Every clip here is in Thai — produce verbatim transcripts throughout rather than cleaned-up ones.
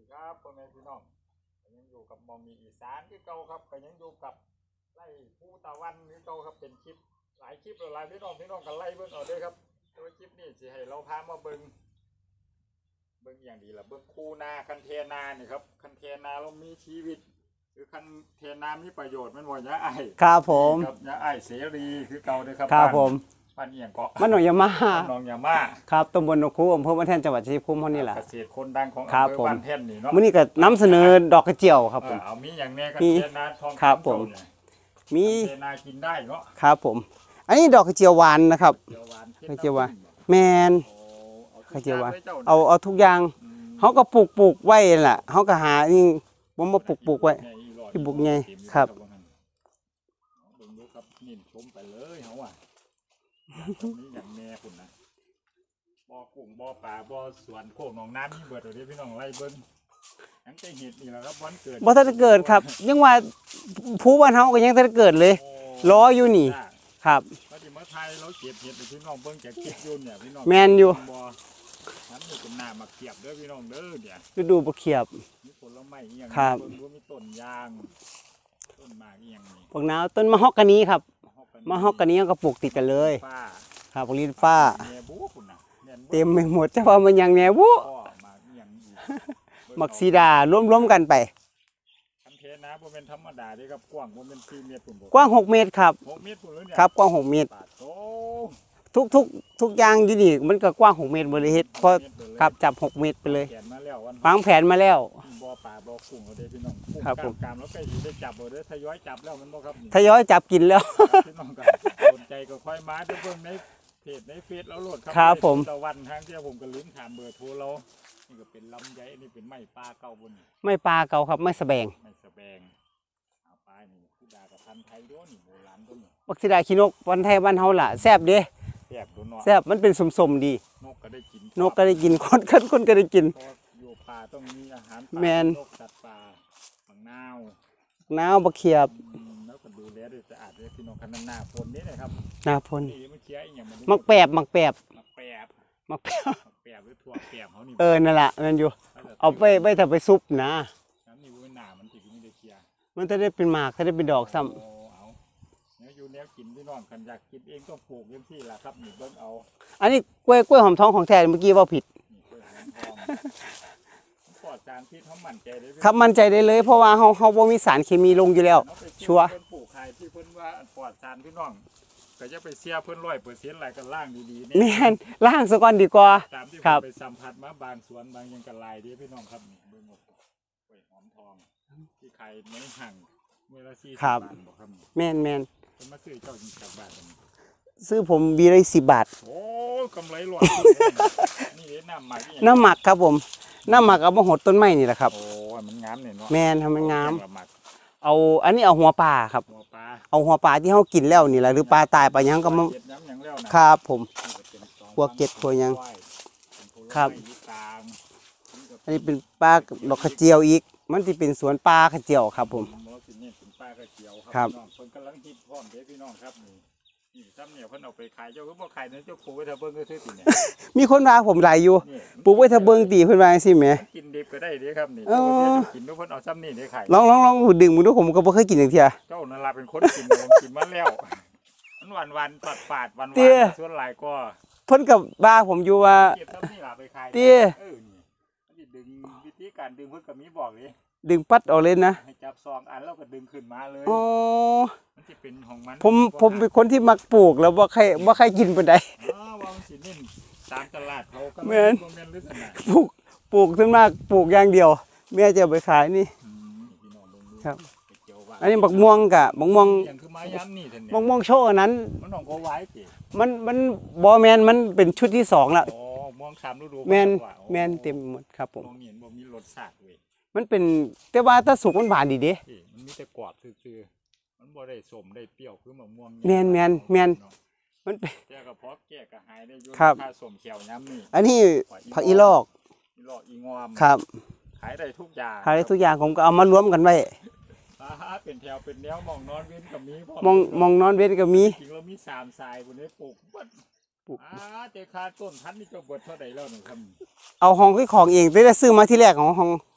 ดีครับพ่อแม่พี่น้องยังอยู่กับมอมีอีสานที่เก่าครับก็ยังอยู่กับไล่ภูตะวันนี่เก่าครับเป็นคลิปหลายคลิปหลายพี่น้องพี่น้องกันไล่เบิ้งเอาด้วยครับตัวคลิปนี้สิให้เราพามาเบิ้งเบิ้งอย่างดีละเบิ้งคูนาคันเทนานี่ครับคันเทนาเรามีชีวิตคือคันเทนามีประโยชน์มันบ่ยะไอ้ครับผมครับยะไอ้เสรีคือเก่าเลยครับครับผมบ้านเอียงเกาะมันหนองยามาหนองยามาครับตำบลนกคูอำเภอบ้านแท่นจังหวัดชัยภูมิเท่านี้แหละเกษตรคนดังของอำเภอบ้านแท่นนี่เนาะมื้อนี้ก็นำเสนอดอกกระเจียวครับผมเอามีอย่างแน่กันเทนาทองครับผมมีเทนากินได้เนาะครับผมอันนี้ดอกกระเจียวหวานนะครับกระเจียวหวานแมนกระเจียวหวานเอาเอาทุกอย่างเขาก็ปลูกปลูกไว้แหละเขาก็หานี่ผมมาปลูกปลูกไว้ที่บุกไงครับดูครับนี่ชมไปเลยเขาอ่ะนี่อย่างแน่คุณนะบ่อกุ้งบ่อปลาบ่อสวนโคกหนองน้ำนี่เบิดเลยพี่น้องไล่เบิ้งยังจะเห็ดนี่แหละครับวันเกิดบ่ทันเกิดครับยังว่าผู้บ้านเฮาก็ยังทันเกิดเลยรออยู่นี่ครับพอดีมาไทยเราเก็บเห็ดพี่น้องเบิ้งจากคลิปยุ่นเนี่ยพี่น้องแมนอยู่น้ำนี่เป็นหน้ามาเขียบเด้อพี่น้องเด้อเนี่ยฤดูบ่เขียบมีผลไม้อย่างครับมีต้นยางต้นหมากอย่างนี้พวกน้าต้นมะฮอกกานีครับมะฮอกกานีก็ปลูกติดกันเลยครับลิ้นฟ้าเต็มไปหมดจะว่ามันยังแนวบุมักซีดารวมๆกันไปคันเทนะบ่เป็นธรรมดาเด้ครับกว้างบ่เป็นสี่เมตรปุ่นบ่กว้างหกเมตรครับหกเมตรปุ่นเลยเนี่ยครับกว้างหกเมตรทุกทุกทุกอย่างอยู่นี่มันก็กว้างหกเมตรบ่ได้เฮ็ดเพราะครับจับหกเมตรไปเลยวางแผนมาแล้วบ่ปลาบ่กุ้งเอาเด้พี่น้องครับผมกามแล้วใกล้สิได้จับบ่เด้อทยอยจับแล้วมันบ่ครับทยอยจับกินแล้วพี่น้องก็สนใจก็ค่อยมาเด้อเบิ่งในเพจในเฟซเราโหลดครับครับผมตะวันทางที่ผมก็ลืมถามเบอร์โทรเรานี่ก็เป็นลำไยนี่เป็นไม้ปลาเก่าบนไม้ปลาเก่าครับไม้สะแบงไม้สะแบงเอาปลานี่ผู้ดากับพันไทยด้วยนี่โบราณตัวนี้บักสิดาขี้นกวันไทยบ้านเฮาล่ะแซ่บเด้แซ่บตัวน้อยแซ่บมันเป็นสมๆดีนกก็ได้กินนกก็ได้กินคนคนคนก็ได้กินอยู่ป่าต้องมีอาหารแมนนกสัตว์ป่าบังนาวนาวบักเขียบแล้วก็ดูแลด้วยสะอาดด้วยพี่น้องคันหน้าฝนนี่นะครับหน้าฝนมักแปบมักแปบมักแปบมักแปบแปบหรือถั่วแปบเขานี่เออนั่นแหละนั่นอยู่เอาไปไปถ้าไปซุปนะน้ำนี่เป็นหนามันติดไม่ได้เคลียมันจะได้เป็นหมากจะได้เป็นดอกซ้ำเอาเนื้ออยู่เนื้อกินพี่น้องกันอยากกินเองก็ปลูกเต็มที่แหละครับนี่เบิ้งเอาอันนี้กล้วยกล้วยหอมทองของแท้เมื่อกี้ว่าผิดปลอดสารพิษเขามั่นใจได้ครับมั่นใจได้เลยเพราะว่าเขาเขาบ่มีสารเคมีลงอยู่แล้วชัวร์ปลูกไข่ที่เพิ่นว่าปลอดสารพี่น้องก็จะไปเสียเพิ่นร้อยเปอร์เซ็นต์อะไรกันล่างดีๆนี่แม่นล่างซะก่อนดีกว่าตามที่ผมไปสัมผัสมาบางสวนบางยังกันลายดีพี่น้องครับนี่เบิ่งหมดกล้วยหอมทองที่ไข่ในห่างเมื่อละสี่สิบบาทบอกครับแม่นแม่นเพิ่นมาซื้อเจ้าจริงจากบาทซื้อผมบีละสิบบาทโอ้กำไรหลอดนี่น้ำหมักน้ำหมักครับผมน้ำหมักเอามาหดต้นไม้นี่แหละครับโอ้มันงามเนี่ยเนาะแม่นทำมันงามเอาอันนี้เอาหัวปลาครับเอาหัวปลาที่เขากินแล้วนี่แหละหรือปลาตายไปยังก็มาครับผมพวกเก็ดพวกยังครับอันนี้เป็นปลาดอกกระเจียวอีกมันที่เป็นสวนปลากระเจียวครับผมครับคนกำลังฮิตพร้อมเด้พี่น้องครับนี่นี่ซ้ำเนี่ยเพิ่นเอาไปขายเจ้าก็บ่ขายเนี่ยเจ้าปลูกไว้ถ้าเบิ่งก็ซื้อติเนี่ยมีคนว่าผมหลายอยู่ปลูกไว้ถ้าเบิ่งตีเพิ่นว่าจังซี่แหมกินดิบก็ได้เด้ครับนี่กินทุกคนเอาซ้ำนี่ได้ขายลองลองลองดึงมือดูผมก็บ่เคยกินจังเที่ยเจ้านั่นล่ะเป็นคนกินผมกินมาแล้วมันหวานหวานฝาดฝาดหวานหวานส่วนหลายก็เพิ่นกับบ้าผมอยู่ว่าเก็บซ้ำนี่ล่ะไปขายเตี้ยเออนี่มันดึงวิธีการดึงเพิ่นก็มีบอกเลยดึงปัดออกเลยนะให้จับซองอันแล้วก็ดึงขึ้นมาเลยอ๋อมันจะเป็นของมันผมผมเป็นคนที่มักปลูกแล้วบ่ใครบ่ใครกินปานใดอ๋อว่ามันสิเน้นตามตลาดเขาก็แม่นบ่แม่นลักษณะปลูกปลูกส่วนมากปลูกอย่างเดียวแม่จะเอาไปขายนี่ครับอันนี้บักม่วงกะบักม่วงอย่างคือไม้ย้ำนี่ท่านเนี่ยบักม่วงโชว์อันนั้นมันน้องก็ไว้ติมันมันบ่แม่นมันเป็นชุดที่สองแล้วอ๋อม่วงสามฤดูแม่นแม่นเต็มหมดครับผมมองเห็นบ่มีรสชาติเว้ยมันเป็นแต่ว่าถ้าสุกมันหวานดีเด้มันมีแต่กรอบคือๆมันบ่ได้ส้มได้เปรี้ยวคือมะม่วงแม่นแม่นแม่นมันแก้กระเพาะแก้กระหายได้อยู่ถ้าส้มเขียวย้ำนี่อันนี้ผักอีลอกอีลอกอีงอมครับขายได้ทุกอย่างขายได้ทุกอย่างผมก็เอามารวมกันไว้เป็นแถวเป็นแนวมองนอนเว้นกับมีมองมองนอนเว้นกับมีจริงเรามีสามสายบนนี้ปลูกบัดปลูกอ่าแต่คาต้นพันธุ์นี่ก็เบิดเท่าใดแล้วหนึ่งคำเอาห้องคือของเองได้ซื้อมาที่แรกของห้อง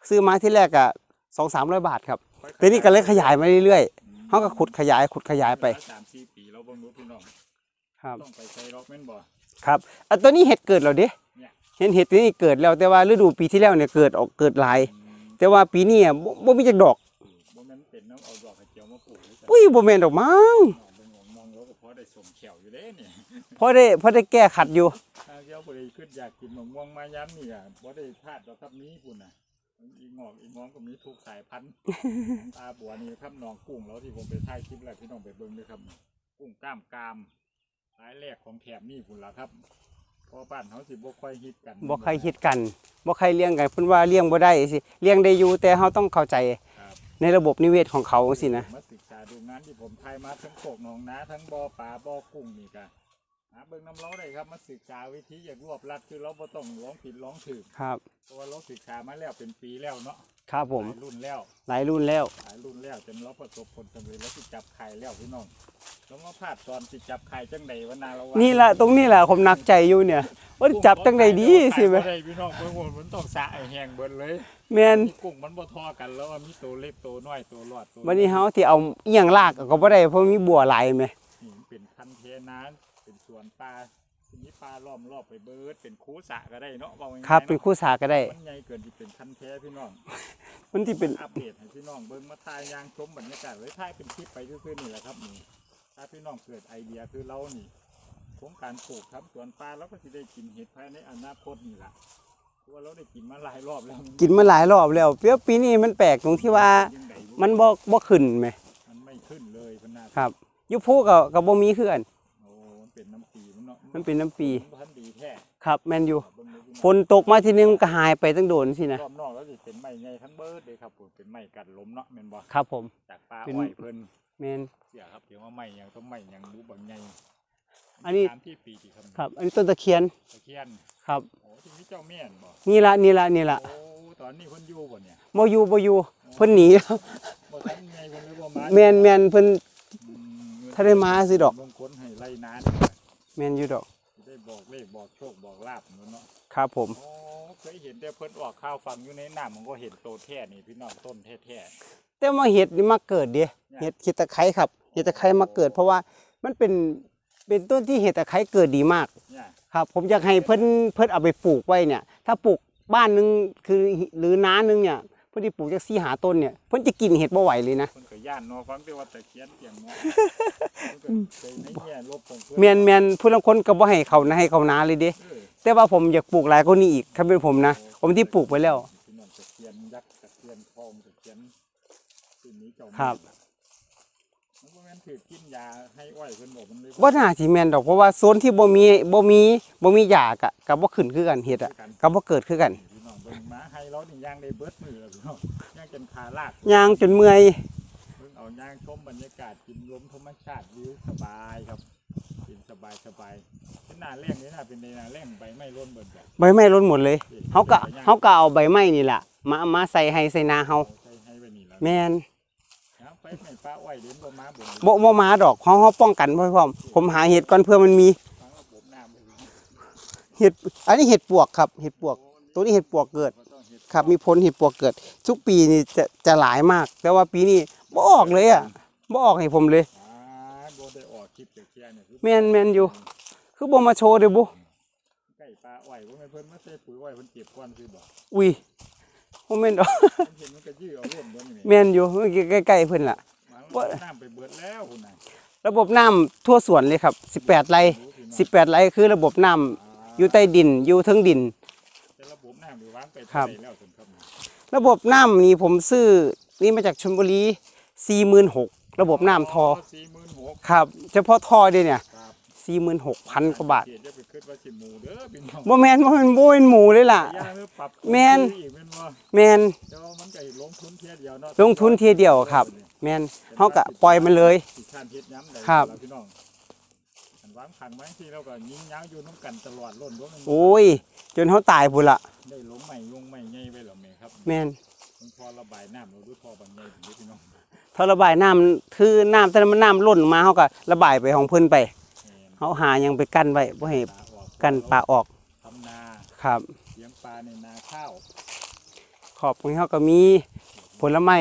ซื้อมาที่แรกอะสองสามร้อยบาทครับแต่นี่ก็เลยขยายมาเรื่อยๆเขาก็ขุดขยายขุดขยายไปสามสี่ปีเราเบิ่งดูพี่น้องครับต้องไปใช้ล็อกแม่นบ่ครับอันตัวนี้เห็ดเกิดแล้วเด้เนี่ยเห็นเห็ดตัวนี้เกิดแล้วแต่ว่าฤดูปีที่แล้วเนี่ยเกิดออกเกิดหลาย แต่ว่าปีนี้อะบ่บ่มีจักดอกบ่แม่นเป็นน้ำเอาดอกกระเจียวมาปลูกหรือปุ้ยบ่แม่นดอกมั้งเบิ่งมองแล้วก็พอได้สมแขวอยู่เด้เนี่ยพอได้พอได้แก้ขัดอยู่ถ้าเจ้าบ่ได้ขึ้นอยากกินมะม่วงมาย้ำนี่อ่ะบ่ได้พลาดดอกครับนี้พุ่นน่ะอีงอกอีงองก็มีทุกสายพันธุ์ ตาบัวนี่ครับหนองกุ้งแล้วที่ผมไปถ่ายคลิปแล้วพี่น้องไปเบิ่งด้วยครับกุ้งกล้ามกรามรายแรกของแถบนี่พุ่นล่ะครับเพอบ้านเขาสิบ่ค่อยฮิตกันบ่ใครคิดกันบ่ใครเลี้ยงกันเพิ่นว่าเลี้ยงบ่ได้สิเลี้ยงได้อยู่แต่เฮาต้องเข้าใจครับในระบบนิเวศของเขาจังซี่นะมาศึกษาดูงานที่ผมถ่ายมาทั้งโขกหนองนาทั้งบ่อปลาบ่อกุ้งนี่ก็หาเบิ่งน้ำเล้าได้ครับมาศึกษาวิธีอย่างรวบรัดคือเราบ่ต้องร้องผิดร้องถูกครับเพราะว่าเราศึกษามาแล้วเป็นปีแล้วเนาะครับผมหลายรุ่นแล้วหลายรุ่นแล้วหลายรุ่นแล้วจนเราประสบผลสำเร็จแล้วที่จับไข่แล้วพี่น้องแล้วมาพลาดตอนที่จับไข่จังใดวะนาเราว่านี่ล่ะตรงนี้ล่ะผมหนักใจอยู่เนี่ยว่าจับจังไดดีสิแม่แม่ได้พี่น้องเบิ่งว่ามันต้องสะไอ้แห้งเบิดเลยแม่นมีกุ้งมันบ่ทอกันแล้วว่ามีตัวเล็กตัวน้อยตัวรอดตัววันนี้เฮาที่เอาอีหยังลากก็บ่ได้เพราะมีบัวหลายแม่นี่มันเป็นคันเทน้ำเป็นสวนปลาทีนี้ปลาล้อมรอบไปเบิดเป็นคูสระก็ได้เนาะว่าง่ายๆครับเป็นคู่สาก็ได้มันใหญ่เกินที่เป็นคันแท้พี่น้องมันที่เป็นอัปเดตให้พี่น้องเบิ่งมาถ่ายยางชมบรรยากาศไว้ถ่ายเป็นคลิปไปซื่อๆนี่แหละครับนี่ถ้าพี่น้องเกิดไอเดียคือเรานี่โครงการปลูกครับสวนปลาแล้วก็สิได้กินเห็ดภายในอนาคตนี่แหละเพราะว่าเราได้กินมาหลายรอบแล้วกินมาหลายรอบแล้วเปียปีนี้มันแปลกตรงที่ว่ายังไงมันบ่บ่ขึ้นแม่มันไม่ขึ้นเลยพนาครับอยู่ภูก็ก็บ่มีคือกันโอ้มันเป็นน้ำปีมันเนาะมันเป็นน้ำปีมันพันธุ์ดีแท้ครับแม่นอยู่เบิ่งดูพี่ฝนตกมาทีนึงมันก็หายไปตั้งโดนสินะรอบนอกแล้วสิเป็นไม้ใหญ่ทั้งเบิดเลยครับผมเป็นไม้กันลมเนาะแม่นบ่ครับผมจากปลาเป็นอ้อยเพิ่นแม่นเสียครับเดี๋ยวว่าไม้หยังต้องไม้หยังรู้บางใหญ่อันนี้ตามที่ปีที่คำครับ อันนี้ต้นตะเคียนตะเคียนครับโอ้ที่นี่เจ้าแม่นบ่นี่ละนี่ละนี่ละโอ้ตอนนี้เพิ่นอยู่บ่เนี่ยบ่อยู่บ่อยู่เพิ่นหนีแล้วบ่ทันไงเพิ่นเลยบ่มาแม่นแม่นเพิ่นอืมถ้าได้มาสิดอกเบิ่งคนให้ไล่นานแม่นอยู่ดอกสิได้บอกเลขบอกโชคบอกลาบเนาะครับผมโอ้เคยเห็นแต่เพิ่นออกข่าวฟังอยู่ในน้ำมันก็เห็นโตแท้นี่พี่น้องต้นแท้แต่มาเห็ดนี่มาเกิดเด้เห็ดเห็ดตะไคร้ครับเห็ดตะไคร้มาเกิด เพราะว่ามันเป็นเป็นต้นที่เห็ดตะไคร้เกิดดีมากๆเนี่ยครับ ผมอยากให้เพิ่นเพิ่นเอาไปปลูกไว้เนี่ย ถ้าปลูกบ้านหนึงคือหรือน้าหนึงเนี่ยเพิ่นที่ปลูกจักสี่หาต้นเนี่ยเพิ่นจะกินเห็ดบ่ไหวเลยนะเพิ่นก็ย่านเนาะฟังแต่ว่าตะเคียนเสียงเนาะเพิ่นก็เคยในแง่ลบของเพิ่นแม่นแม่นผู้ลางคนก็บ่ให้เขานะให้เขานาเลยเด้เออแต่ว่าผมอยากปลูกหลายกว่านี้อีกถ้าเป็นผมนะผมที่ปลูกไว้แล้วพี่น้องตะเคียนยักษ์ตะเคียนทองตะเคียนสิ่งนี้เจ้าครับมันบ่แม่นถือกินยาให้อ้อยเพิ่นบอกมันเลยบ่น่าสิแม่นดอกเพราะว่าโซนที่บ่มีบ่มีบ่มีหญ้ากะก็บ่ขึ้นคือกันเฮ็ดอ่ะก็บ่เกิดคือกันพี่น้องเบิ่งมาให้เรานี่ย่างได้เบิดมือแล้วพี่น้องย่างจนขาลากย่างจนเมื่อยเบิ่งเอาย่างชมบรรยากาศกินลมธรรมชาติวิวสบายครับกินสบายสบายเป็นหน้าแรงนี่น่าเป็นในหน้าแรงใบไม้ร่นเบิดแบบใบไม้ล้นหมดเลยเฮาก็เฮาก็เอาใบไม้นี่ล่ะมามาใส่ให้ใส่นาเฮาใส่ให้ไว้นี่แล้วแม่นเอาไปให้ป้าอ้อยเดินบ่มาบ่บ่บ่มาดอกเฮาเฮาป้องกันไว้พร้อมผมหาเห็ดก่อนเพื่อมันมีฟังระบบน้ำบ่เห็ดอันนี้เห็ดปวกครับเห็ดปวก ตัวนี้เห็ดปวกเกิดบ่ต้องเฮ็ดครับมีผลเห็ดปวกเกิด ทุกปีนี่จะจะหลายมาก แต่ว่าปีนี้บ่ออกเลยอ่ะบ่ออกให้ผมเลยอ่าบ่ได้ออกคลิปเที่ยเนี่ยคือแม่นแม่นอยู่ คือบ่มาโชว์เด้อบุไก่ปลาอ้อยบ่แม่นเพิ่นมาใส่ปุ๋ยอ้อยเพิ่นเก็บก่อนคือบ่อุ้ยบ่แม่นดอกเพิ่นเห็นมันก็ยื้อเอาร่วมบ่นี่แหมแม่นอยู่เมื่อกี้ใกล้ๆเพิ่นล่ะมาแล้วน้ำไปเบิดแล้วพุ่นน่ะระบบน้ำทั่วสวนเลยครับสิบแปดไร่สิบแปดไร่คือระบบน้ำอยู่ใต้ดินอยู่เทิงดินแต่ระบบน้ำนี่วางไปครับเท่าไหแล้วซั่นครับระบบน้ำนี่ผมซื้อนี่มาจากชลบุรี สี่หมื่นหกพัน ระบบน้ำทอสี่หมื่นหกพันครับ เฉพาะท่อเด้เนี่ยครับสี่หมื่นหกพัน กว่าบาทเดี๋ยวจะไปคิดว่าสิหมูเด้อพี่น้องบ่แม่นบ่แม่นบ่เป็นหมูเลยล่ะย่าเด้อปรับแม่นอีกแม่นบ่แม่นแต่ว่ามันก็ลงทุนเทียเดียวเนาะลงทุนเทียเดียวครับ แม่นเฮาก็ปล่อยมันเลยสิข้านเฮ็ดย้ำได้ครับล่ะพี่น้องอันวางขังไว้ที่เราก็ยิงยาวอยู่น้ำกันตลอดล้นล้นโอ้ย จนเฮาตายพุ่นล่ะได้ลงใหม่ลงใหม่ใหญ่ไว้แล้วแม่ครับแม่นมันพอระบายน้ำเราด้วยพอบางใหญ่ถึงพี่น้องถ้าระบายน้ำคือน้ำแต่มันน้ำล้นมาเฮาก็ระบายไปของเพิ่นไปแม่นเฮาหาหยังไปกั้นไว้บ่ให้ปลาออกกันปลาออกทำนาครับเลี้ยงปลาในนาข้าวขอบคุณเขาก็มีผลไม้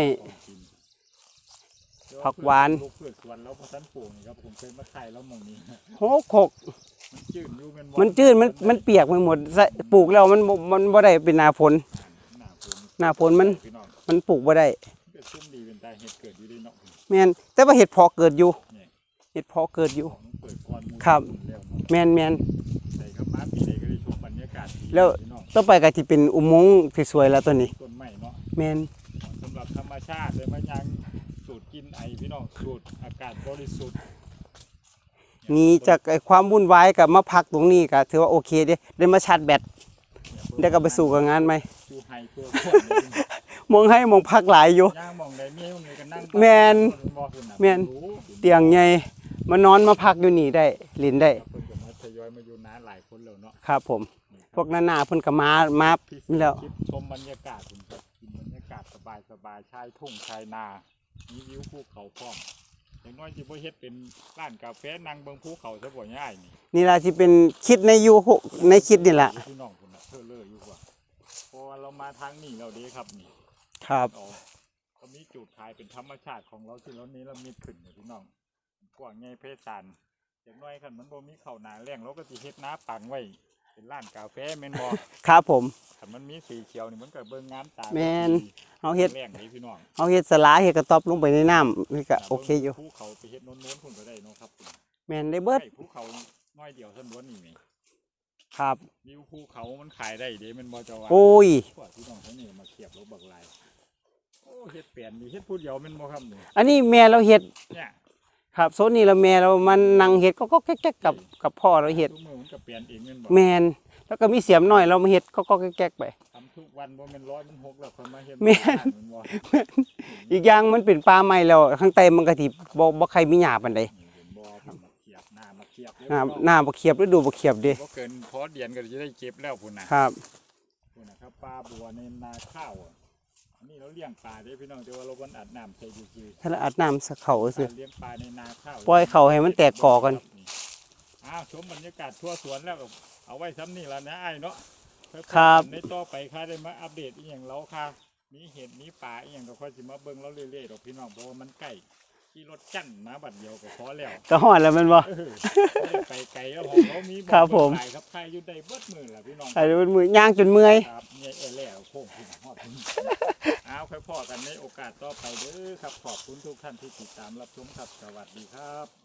ผักหวานลูกพืชสวนแล้วพอท่านปลูกนี่ครับผมเคยมาถ่ายแล้วหมองนี้โหกกมันจืดอยู่แบ่มันจืดมันมันเปียกไปหมดใส่ปลูกแล้วมันบ่มันบ่ได้เป็นหนาฝนหน้าฝนหน้าฝนมันพี่น้องมันปลูกบ่ได้เกิดซุ่มดีเป็นตาเห็ดเกิดอยู่ดีเนาะแม่นแต่ว่าเห็ดเพาะเกิดอยู่นี่เห็ดเพาะเกิดอยู่ของเปิดก่อนหมู่ครับแล้วเนาะแม่นแม่นใส่เข้ามาปีใดก็ได้ชมบรรยากาศดีแล้วพี่น้องต่อไปก็สิเป็นอุโมงค์ที่สวยแล้วตัวนี้ต้นไม้เนาะแม่นสำหรับธรรมชาติเลยมายังสูดกินไอพี่น้องสูดอากาศบริสุทธิ์นี่จากไอ้ความวุ่นวายกับมาพักตรงนี้ก็ถือว่าโอเคเด้ได้มาชาร์จแบตได้ก็ไปสู่กับงานใหม่อยู่ไฮเพื่อคนเลยพี่น้องมองให้มองพักหลายอยู่ย่างมองได้เมียมองได้ก็นั่งแม่นบอกคุณะแม่นรู้เตียงใหญ่มานอนมาพักอยู่นี่ได้ลินได้เพิ่นก็มาทยอยมาอยู่นานหลายคนแล้วเนาะครับผม พวกนานาเพิ่นก็มามาพี่แล้วคลิปชมบรรยากาศคุณครับกินบรรยากาศสบายสบายๆชายทุ่งชายนา มีวิวภูเขาพร้อมอย่างน้อยที่บ่เฮ็ดเป็นร้านกาแฟนั่งเบิ่งภูเขาซะบ่ง่ายนี่นี่ล่ะที่เป็นคิดในยูในคิดนี่ล่ะพี่น้องคุณน่ะเธอเลออยู่กว่าเพราะว่าเรามาทางนี้เราเด้ครับนี่ครับอ๋อก็มีจุดขายเป็นธรรมชาติของเราที่เรานี้เรามีขึ้นอยู่พี่น้องกว้างใหญ่ไพศาลอย่างน้อยคันมันบ่มีข้าวหนาแรงเราก็สิเฮ็ดนาปังไว้เป็นร้านกาแฟแม่นบ่ครับผมคันมันมีสีเขียวนี่มันก็เบิ่งงามตาแม่น เฮาเฮ็ดแรงนี่พี่น้องเฮาเฮ็ดสลาเฮ็ดกระต๊อบลงไปในน้ำนี่ก็โอเคอยู่ภูเขาไปเฮ็ดโน้นๆพุ่นก็ได้เนาะครับคุณแม่นได้เบิดใช่ภูเขาน้อยเดียวเท่านั้นนี่แหมครับวิวภูเขามันขายได้เด้แมันบ่เจะว่าโอ้ยพวกพี่น้องเขานี่มาเทียบรถบักหลายโอ้เฮ็ดเปลี่ยนดีเฮ็ดผู้เดียวแม่นบ่ครับนี่อันนี้แม่เราเฮ็ดเนี่ยครับโซนนี้เราแม่เรามันนั่งเฮ็ดก็ก็แก๊กๆกับกับพ่อเราเฮ็ดทุกมื้อมันก็เปลี่ยนเองแม่นบ่แม่นแล้วก็มีเสียมน้อยเรามาเฮ็ดก็ก็แก๊กๆไปทำทุกวันบ่แม่นร้อยมันหกแล้วคนมาเฮ็ดแม่นแม่นบ่อีกอย่างมันเป็นป่าไม้แล้วข้างใต้มันก็สิบ่บ่ใครมีหญ้าปานใดนี่เห็นบ่มาเทียบหน้ามาเทียบเลยน้ำหน้าบ่เขียบฤดูบ่เขียบเด้บ่เกินพอเดือนก็จะได้เก็บแล้วพุ่นน่ะครับพุ่นน่ะครับปลาบัวในนาข้าวอะอันนี้เราเลี้ยงปลาเด้พี่น้องแต่ว่าเราบ่อาบน้ำใส่ซื่อถ้าเราอาบน้ำสักเขาๆซื่อเลี้ยงปลาในนาข้าวปล่อยเขาให้มันแตกกอกันอ้าวชมบรรยากาศทั่วสวนแล้วก็เอาไว้ซ้ำนี่ล่ะนะอ้ายเนาะครับในต่อไปค่ะได้มาอัปเดตอีหยังเราค่ะ มีเห็ดมีป่าอีหยังก็ค่อยสิมาเบิ่งเราเรื่อยๆดอกพี่น้องเพราะว่ามันใกล้ขี่รถจั่นมาบัดเดียวก็พอแล้วก็ฮอดแล้วแมันบ่เออบ่ได้ไปไกลแล้วของเรามีครับผมขายครับใครอยู่ได้เบิดมือล่ะพี่น้องไอ้มันมือย่างจนเมื่อยครับเนี่ยเอแล่โค้งพี่น้องฮอดพี่เอาค่อยพอกันในโอกาสต่อไปเด้อครับขอบคุณทุกท่านที่ติดตามรับชมครับสวัสดีครับ